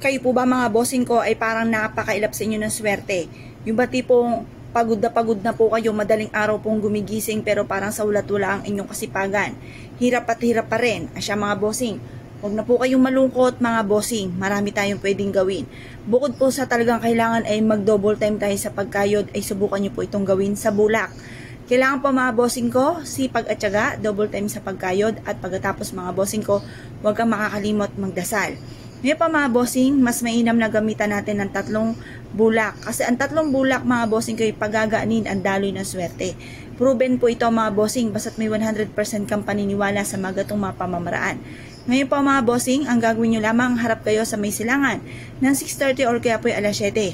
Kayo po ba mga bossing ko ay parang napakailap sa inyo ng swerte? Yung ba tipong pagod na po kayo, madaling araw pong gumigising pero parang sa ulat-wala ang inyong kasipagan. Hirap at hirap pa rin. Asya mga bossing, huwag na po kayong malungkot mga bossing, marami tayong pwedeng gawin. Bukod po sa talagang kailangan ay mag-double time tayo sa pagkayod, ay subukan nyo po itong gawin sa bulak. Kailangan po mga bossing ko, sipag at syaga, double time sa pagkayod, at pagkatapos mga bossing ko, huwag kang makakalimot magdasal. Ngayon pa mga bossing, mas mainam na gamitan natin ng 3 bulak. Kasi ang 3 bulak mga bossing ko ay pagagaanin ang daloy ng swerte. Proven po ito mga bossing, basta't may 100% kang paniniwala sa mga gatong mga pamamaraan. Ngayon pa mga bossing, ang gagawin nyo lamang, harap kayo sa may silangan ng 6:30 or kaya po ay alas 7.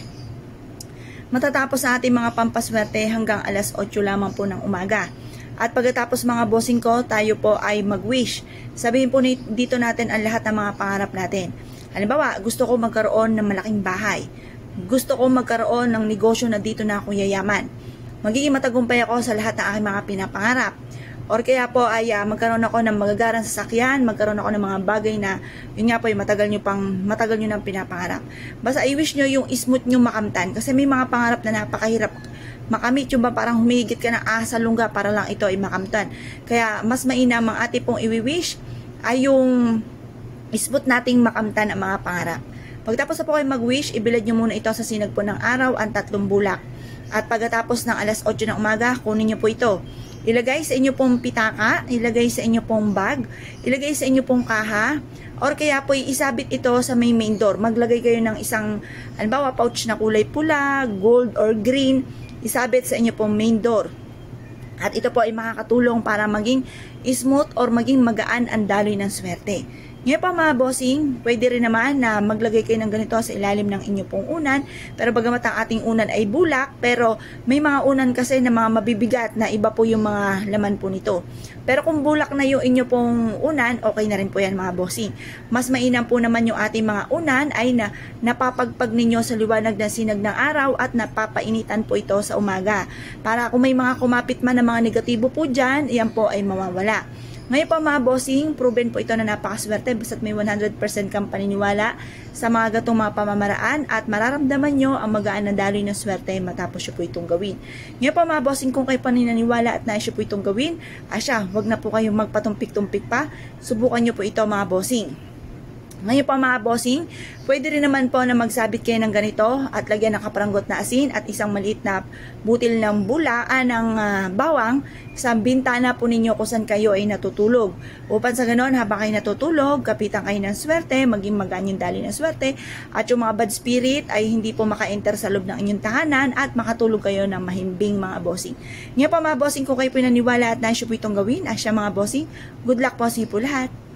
Matatapos sa ating mga pampaswerte hanggang alas 8 lamang po ng umaga. At pagkatapos mga bossing ko, tayo po ay mag-wish. Sabihin po dito natin ang lahat ng mga pangarap natin. Halimbawa, gusto ko magkaroon ng malaking bahay. Gusto ko magkaroon ng negosyo na dito na ako yayaman. Magiging matagumpay ako sa lahat ng aking mga pinapangarap. Or kaya po ay magkaroon ako ng magagarang sasakyan, magkaroon ako ng mga bagay na yun nga po yung matagal nyo nang pinapangarap. Basta i-wish nyo yung smooth nyo makamtan. Kasi may mga pangarap na napakahirap makamit, yung ba parang humigit ka ng asa lungga para lang ito ay makamtan. Kaya mas mainam ang ating pong i-wish ay yung smooth nating makamtan ang mga pangarap. Pagtapos na po kayo mag-wish, ibilad nyo muna ito sa sinag po ng araw, ang 3 bulak. At pagkatapos ng alas 8 ng umaga, kunin nyo po ito. Ilagay sa inyo pong pitaka, ilagay sa inyo pong bag, ilagay sa inyo pong kaha, or kaya po isabit ito sa main door. Maglagay kayo ng isang, halimbawa pouch na kulay pula, gold or green, isabit sa inyo pong main door. At ito po ay makakatulong para maging smooth or maging magaan ang daloy ng swerte. Ngayon pa mga bossing, pwede rin naman na maglagay kayo ng ganito sa ilalim ng inyo pong unan. Pero bagamat ang ating unan ay bulak, pero may mga unan kasi na mga mabibigat na iba po yung mga laman po nito. Pero kung bulak na yung inyo pong unan, okay na rin po yan mga bossing. Mas mainam po naman yung ating mga unan ay na napapagpag ninyo sa liwanag ng sinag ng araw at napapainitan po ito sa umaga. Para kung may mga kumapit man na mga negatibo po dyan, yan po ay mawawala. Ngayon pa mga bossing, proven po ito na napakaswerte basta't may 100% kang paniniwala sa mga gatong mga pamamaraan at mararamdaman nyo ang magaan na daloy ng swerte matapos nyo po itong gawin. Ngayon pa mga bossing, kung kayo paninaniwala at nais nyo po itong gawin, wag na po kayong magpatumpik-tumpik pa, subukan nyo po ito mga bossing. Ngayon pa mga bossing, pwede rin naman po na magsabit kayo ng ganito at lagyan ng kaparanggot na asin at isang maliit na butil ng ng bawang sa bintana po ninyo kung saan kayo ay natutulog. Upang sa ganon, habang kayo natutulog, kapitan kayo ng swerte, maging magaan yung daloy ng swerte, at yung mga bad spirit ay hindi po maka-enter sa loob ng inyong tahanan at makatulog kayo ng mahimbing mga bossing. Ngayon pa mga bossing, kung kayo po naniwala at nais po itong gawin, mga bossing, good luck po sa po lahat.